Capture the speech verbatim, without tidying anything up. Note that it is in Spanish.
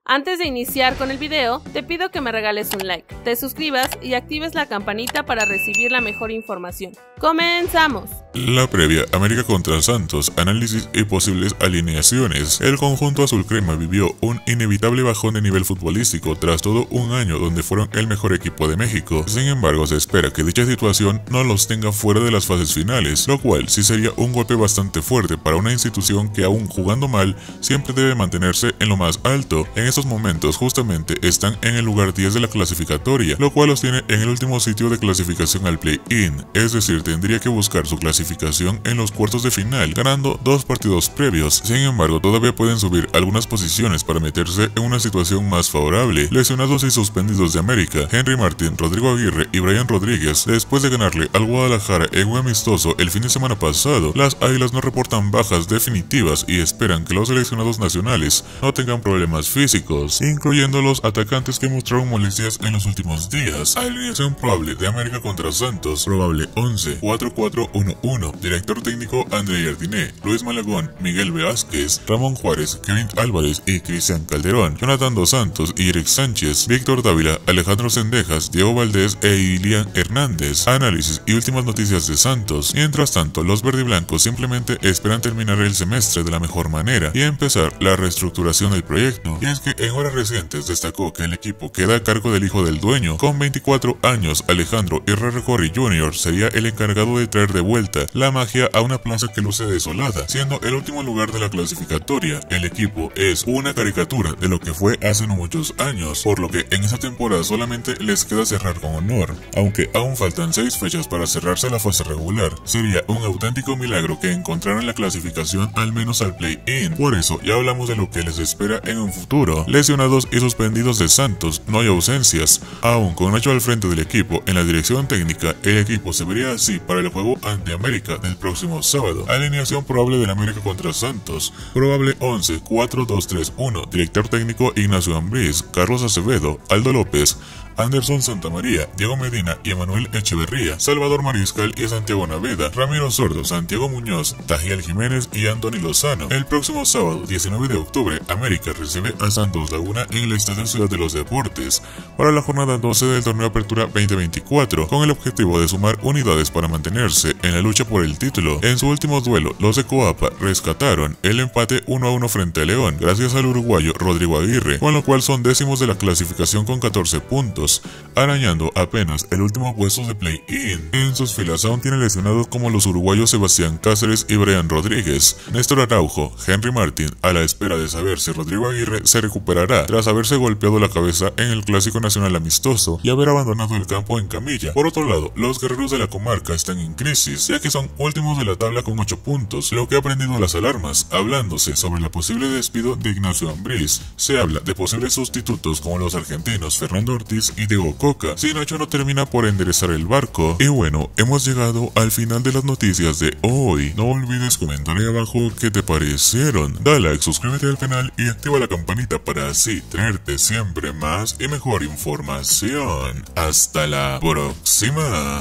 Antes de iniciar con el video, te pido que me regales un like, te suscribas y actives la campanita para recibir la mejor información. ¡Comenzamos! La previa, América contra Santos, análisis y posibles alineaciones. El conjunto azul crema vivió un inevitable bajón de nivel futbolístico tras todo un año donde fueron el mejor equipo de México. Sin embargo, se espera que dicha situación no los tenga fuera de las fases finales, lo cual sí sería un golpe bastante fuerte para una institución que, aún jugando mal, siempre debe mantenerse en lo más alto. En estos momentos justamente están en el lugar diez de la clasificatoria, lo cual los tiene en el último sitio de clasificación al play-in, es decir, tendría que buscar su clasificación en los cuartos de final, ganando dos partidos previos. Sin embargo, todavía pueden subir algunas posiciones para meterse en una situación más favorable. Lesionados y suspendidos de América, Henry Martin, Rodrigo Aguirre y Brian Rodríguez, después de ganarle al Guadalajara en un amistoso el fin de semana pasado, las Águilas no reportan bajas definitivas y esperan que los seleccionados nacionales no tengan problemas físicos, incluyendo los atacantes que mostraron molestias en los últimos días. Alineación probable de América contra Santos, probable once, cuatro cuatro uno uno, director técnico André Jardiné, Luis Malagón, Miguel Velázquez, Ramón Juárez, Kevin Álvarez y Cristian Calderón, Jonathan Dos Santos y Eric Sánchez, Víctor Dávila, Alejandro Sendejas, Diego Valdés e Ilian Hernández. Análisis y últimas noticias de Santos. Mientras tanto, los verdiblancos simplemente esperan terminar el semestre de la mejor manera y empezar la reestructuración del proyecto. Y es que en horas recientes destacó que el equipo queda a cargo del hijo del dueño. Con veinticuatro años, Alejandro Irarrázaval junior sería el encargado de traer de vuelta la magia a una plaza que luce desolada, siendo el último lugar de la clasificatoria. El equipo es una caricatura de lo que fue hace no muchos años, por lo que en esa temporada solamente les queda cerrar con honor. Aunque aún faltan seis fechas para cerrarse la fase regular, sería un auténtico milagro que encontraran la clasificación al menos al play-in. Por eso ya hablamos de lo que les espera en un futuro. Lesionados y suspendidos de Santos, no hay ausencias. Aún con Nacho al frente del equipo en la dirección técnica, el equipo se vería así para el juego ante América del próximo sábado. Alineación probable del América contra Santos, probable once, cuatro dos tres uno, director técnico Ignacio Ambriz, Carlos Acevedo, Aldo López, Anderson Santamaría, Diego Medina y Emanuel Echeverría, Salvador Mariscal y Santiago Naveda, Ramiro Sordo, Santiago Muñoz, Tajiel Jiménez y Anthony Lozano. El próximo sábado diecinueve de octubre, América recibe a Santos Laguna en el Estadio Ciudad de los Deportes para la jornada doce del torneo Apertura veinte veinticuatro, con el objetivo de sumar unidades para mantenerse en la lucha por el título. En su último duelo, los de Coapa rescataron el empate uno a uno frente a León, gracias al uruguayo Rodrigo Aguirre, con lo cual son décimos de la clasificación con catorce puntos, arañando apenas el último puesto de play-in. En sus filas aún tiene lesionados como los uruguayos Sebastián Cáceres y Brian Rodríguez, Néstor Araujo, Henry Martin, a la espera de saber si Rodrigo Aguirre se recuperará tras haberse golpeado la cabeza en el Clásico Nacional amistoso y haber abandonado el campo en camilla. Por otro lado, los guerreros de la comarca están en crisis, ya que son últimos de la tabla con ocho puntos, lo que ha prendido las alarmas. Hablándose sobre la posible despido de Ignacio Ambriz, se habla de posibles sustitutos como los argentinos Fernando Ortiz y Diego Coca, si Nacho no termina por enderezar el barco. Y bueno, hemos llegado al final de las noticias de hoy. No olvides comentar ahí abajo qué te parecieron, dale like, suscríbete al canal y activa la campanita para así traerte siempre más y mejor información. Hasta la próxima.